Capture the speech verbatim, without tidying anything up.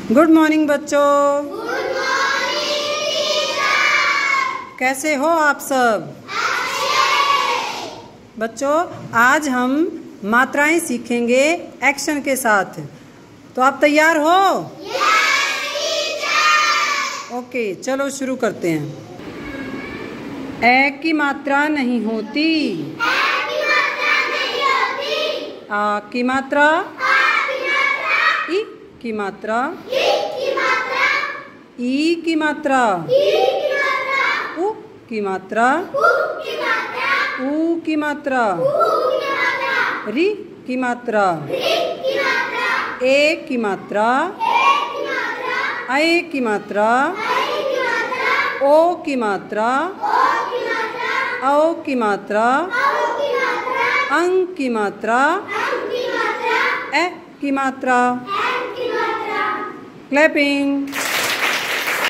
Good morning बच्चों। Good morning teacher. कैसे हो आप सब? अच्छे। बच्चों, आज हम मात्राएं सीखेंगे एक्शन के साथ। तो आप तैयार हो? Yes teacher. ओके, चलो शुरू करते हैं। ए की मात्रा नहीं होती। ए की मात्रा नहीं होती। आ की मात्रा। आ की मात्रा। ई की मात्रा। ई की मात्रा। ई की मात्रा। ई की मात्रा। उ की मात्रा। उ की मात्रा। ऊ की मात्रा। ऊ की मात्रा। री की मात्रा। री की मात्रा। ए की मात्रा। ए की मात्रा। ऐ की मात्रा। आई की मात्रा। ओ की मात्रा। ओ की मात्रा। औ की मात्रा। औ की मात्रा। अंग की मात्रा। अं की मात्रा। ए की मात्रा। एन की मात्रा। क्लैपिंग।